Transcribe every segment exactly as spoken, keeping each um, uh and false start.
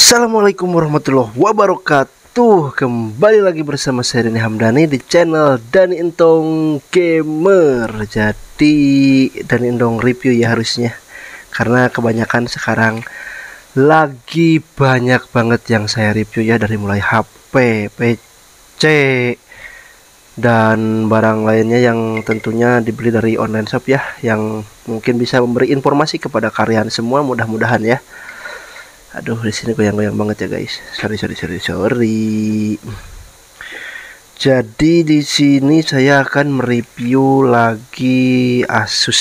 Assalamualaikum warahmatullahi wabarakatuh. Kembali lagi bersama saya Dani Hamdani di channel Dani Entong Gamer. Jadi Dani Entong review ya harusnya, karena kebanyakan sekarang lagi banyak banget yang saya review ya, dari mulai H P, P C, dan barang lainnya yang tentunya dibeli dari online shop ya, yang mungkin bisa memberi informasi kepada kalian semua, mudah-mudahan ya. Aduh, di sini goyang-goyang banget ya guys. Sorry, sorry, sorry, sorry. Jadi di sini saya akan mereview lagi Asus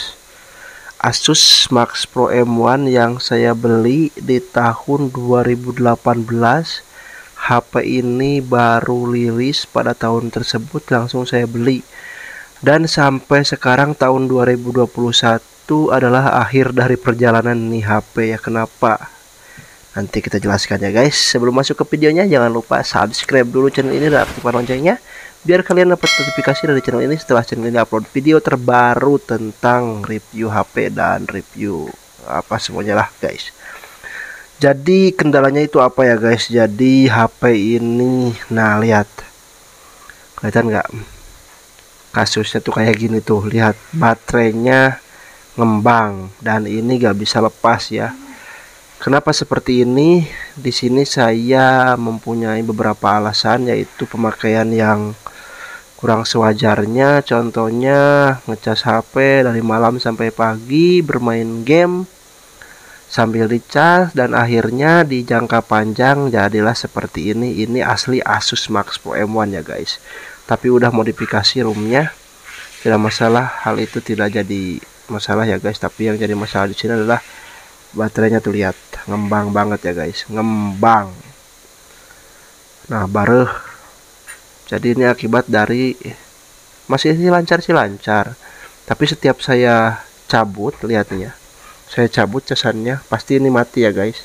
Asus Max Pro M satu yang saya beli di tahun dua ribu delapan belas. H P ini baru rilis pada tahun tersebut, langsung saya beli. Dan sampai sekarang tahun dua ribu dua puluh satu adalah akhir dari perjalanan nih H P ya. Kenapa? Nanti kita jelaskan ya guys. Sebelum masuk ke videonya, jangan lupa subscribe dulu channel ini dan aktifkan loncengnya, biar kalian dapat notifikasi dari channel ini setelah channel ini upload video terbaru tentang review H P dan review apa semuanya lah guys. Jadi kendalanya itu apa ya guys? Jadi H P ini, nah lihat, kelihatan nggak? Kasusnya tuh kayak gini tuh, lihat baterainya ngembang dan ini gak bisa lepas ya. Kenapa seperti ini? Di sini saya mempunyai beberapa alasan, yaitu pemakaian yang kurang sewajarnya. Contohnya ngecas H P dari malam sampai pagi, bermain game sambil dicas, dan akhirnya di jangka panjang jadilah seperti ini. Ini asli Asus Max Pro M satu ya guys. Tapi udah modifikasi roomnya, tidak masalah, hal itu tidak jadi masalah ya guys. Tapi yang jadi masalah di sini adalah baterainya tuh, lihat, ngembang banget ya guys, ngembang. Nah baru, jadi ini akibat dari, masih sih lancar sih lancar, tapi setiap saya cabut, lihatnya, saya cabut casannya, pasti ini mati ya guys.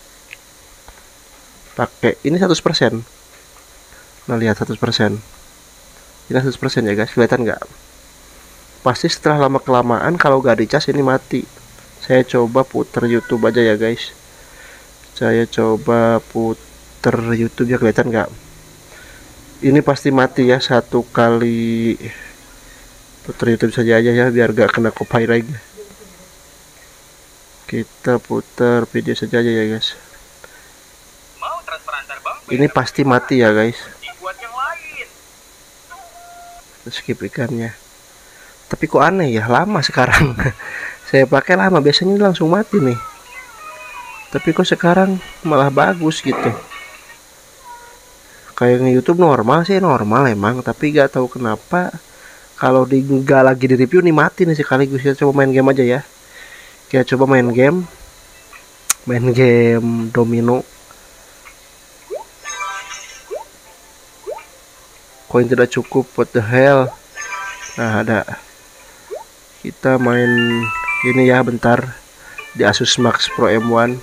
Pakai ini seratus persen. Nah lihat, seratus persen. Ini seratus persen ya guys, kelihatan nggak? Pasti setelah lama kelamaan kalau gak dicas ini mati. Saya coba puter YouTube aja ya guys. Saya coba puter YouTube ya, kelihatan nggak? Ini pasti mati ya, satu kali puter YouTube saja aja ya, biar gak kena copyright. Kita puter video saja aja ya guys. Ini pasti mati ya guys. Skip ikannya. Tapi kok aneh ya, lama sekarang. Saya pakai lama, biasanya langsung mati nih. Tapi kok sekarang malah bagus gitu. Kayak di YouTube normal sih, normal emang, tapi gak tahu kenapa kalau di gak lagi di review nih mati nih sekaligus. Kita coba main game aja ya. Kita coba main game. Main game domino. Koin tidak cukup, what the hell. Nah ada. Kita main ini ya bentar di Asus Max Pro M satu.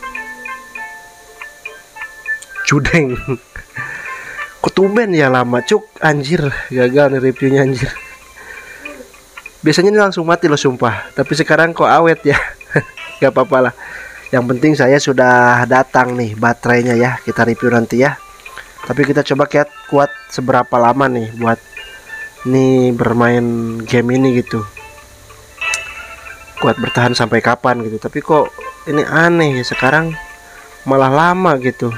Cudeng. Kok tumben ya lama cuk, anjir, gagal nih reviewnya anjir. Biasanya ini langsung mati loh sumpah, tapi sekarang kok awet ya. Gak apa-apa lah, yang penting saya sudah datang nih baterainya ya, kita review nanti ya. Tapi kita coba lihat kuat seberapa lama nih buat nih bermain game ini gitu, kuat bertahan sampai kapan gitu. Tapi kok ini aneh ya, sekarang malah lama gitu,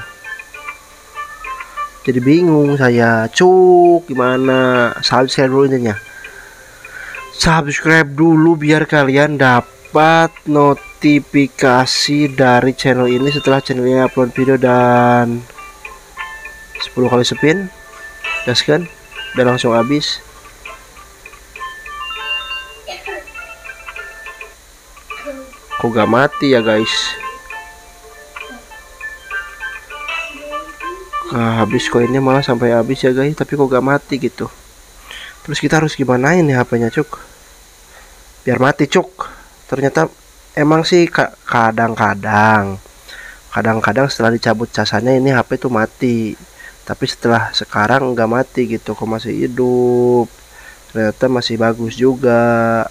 jadi bingung saya cuk, gimana. Subscribe dulu intinya, subscribe dulu biar kalian dapat notifikasi dari channel ini setelah channel ini upload video. Dan sepuluh kali spin, gaskan, dan langsung habis. Kok gak mati ya guys? Nah, habis koinnya malah sampai habis ya guys, tapi kok gak mati gitu. Terus kita harus gimana ini H P-nya cuk, biar mati cuk. Ternyata emang sih kadang-kadang kadang-kadang setelah dicabut casannya ini H P tuh mati. Tapi setelah sekarang nggak mati gitu, kok masih hidup. Ternyata masih bagus juga.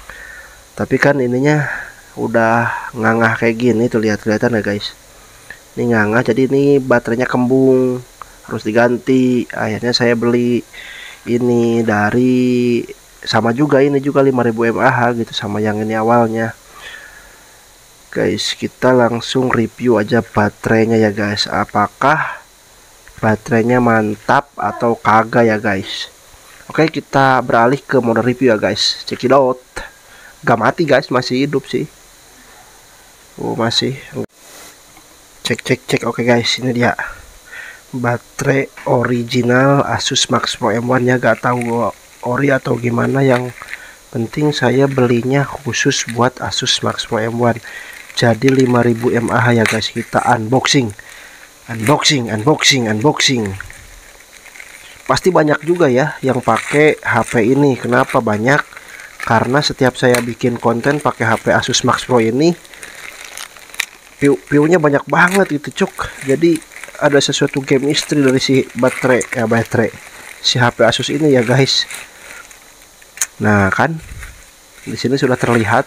Tapi kan ininya udah ngangah kayak gini tuh, lihat kelihatan ya guys. ini nganga, jadi ini baterainya kembung, harus diganti. Akhirnya saya beli ini dari, sama juga ini juga lima ribu mAh gitu sama yang ini awalnya. Guys, kita langsung review aja baterainya ya guys, apakah baterainya mantap atau kagak ya guys. Oke, kita beralih ke mode review ya guys. Check it out. Gak mati guys, masih hidup sih. Oh masih. Cek cek cek. Oke guys, ini dia baterai original Asus Max Pro M satu ya. Gak tahu ori atau gimana, yang penting saya belinya khusus buat Asus Max Pro M satu. Jadi lima ribu mAh ya guys. Kita unboxing unboxing unboxing unboxing. Pasti banyak juga ya yang pakai H P ini. Kenapa banyak? Karena setiap saya bikin konten pakai H P Asus Max Pro ini, view-nya banyak banget gitu cuk. Jadi ada sesuatu chemistry dari si baterai ya baterai si H P Asus ini ya guys. Nah kan di sini sudah terlihat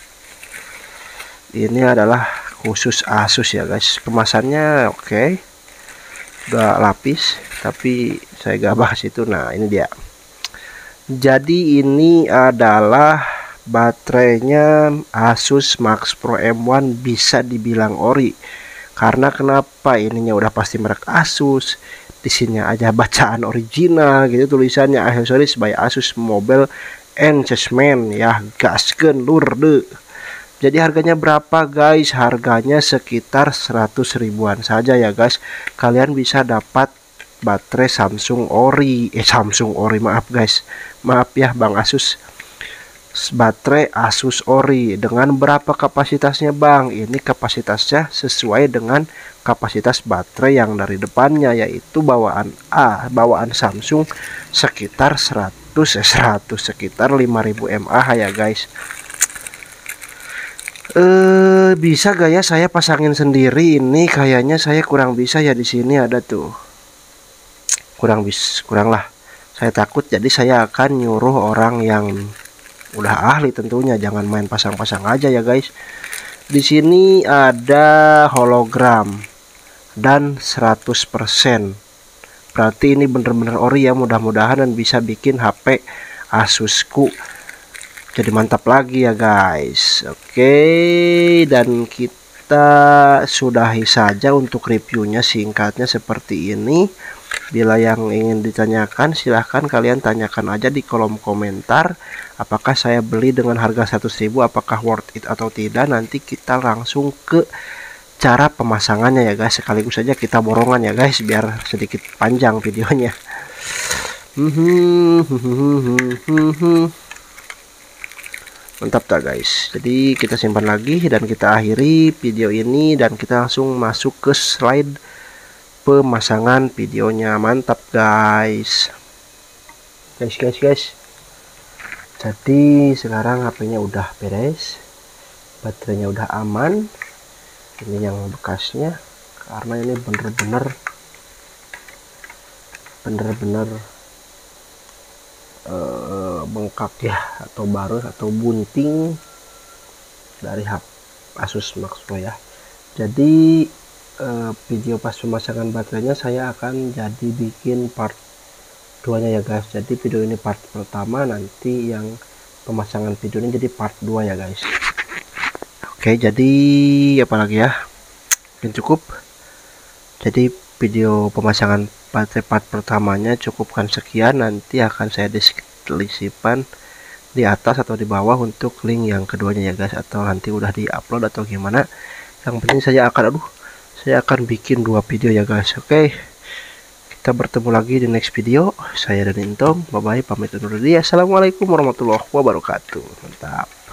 ini adalah khusus Asus ya guys. Kemasannya oke, okay. Udah lapis, tapi saya gak bahas itu. Nah ini dia. Jadi ini adalah baterainya Asus Max Pro M satu, bisa dibilang ori. Karena kenapa? Ininya udah pasti merek Asus. Di sini aja bacaan original gitu tulisannya, accessories by Asus Mobile Enhancement ya, gaskeun lur deh. Jadi harganya berapa guys? Harganya sekitar seratus ribuan saja ya guys. Kalian bisa dapat baterai Samsung Ori, eh Samsung Ori maaf guys, maaf ya Bang Asus. Baterai Asus Ori dengan berapa kapasitasnya Bang? Ini kapasitasnya sesuai dengan kapasitas baterai yang dari depannya, yaitu bawaan A, bawaan Samsung sekitar seratus eh seratus sekitar lima ribu mAh ya guys. Eh bisa gak ya saya pasangin sendiri? Ini kayaknya saya kurang bisa ya. Di sini ada tuh kurang bis kurang lah, saya takut. Jadi saya akan nyuruh orang yang udah ahli tentunya, jangan main pasang-pasang aja ya guys. Di sini ada hologram dan seratus persen, berarti ini bener-bener ori ya. Mudah-mudahan dan bisa bikin H P Asusku jadi mantap lagi ya guys. Oke, dan kita sudahi saja untuk reviewnya, singkatnya seperti ini. Bila yang ingin ditanyakan silahkan kalian tanyakan aja di kolom komentar, apakah saya beli dengan harga seratus ribu apakah worth it atau tidak. Nanti kita langsung ke cara pemasangannya ya guys, sekaligus saja kita borongan ya guys biar sedikit panjang videonya. Mantap tak guys. Jadi kita simpan lagi dan kita akhiri video ini, dan kita langsung masuk ke slide pemasangan videonya. Mantap guys. Guys guys guys. Jadi sekarang H P-nya udah beres, baterainya udah aman. Ini yang bekasnya, karena ini bener-bener bener-bener Uh, bengkak ya, atau baru atau bunting dari H P Asus Max Pro ya. Jadi uh, video pas pemasangan baterainya saya akan jadi bikin part dua nya ya guys. Jadi video ini part pertama, nanti yang pemasangan video ini jadi part dua ya guys. Oke, jadi apalagi ya, mungkin cukup. Jadi video pemasangan baterai part pertamanya cukupkan sekian. Nanti akan saya deskripsikan di atas atau di bawah untuk link yang keduanya ya guys, atau nanti udah di-upload atau gimana. Yang penting saya akan aduh saya akan bikin dua video ya guys. Oke, kita bertemu lagi di next video. Saya dan Intong, bye bye, pamit undur diri. Assalamualaikum warahmatullahi wabarakatuh. Mantap.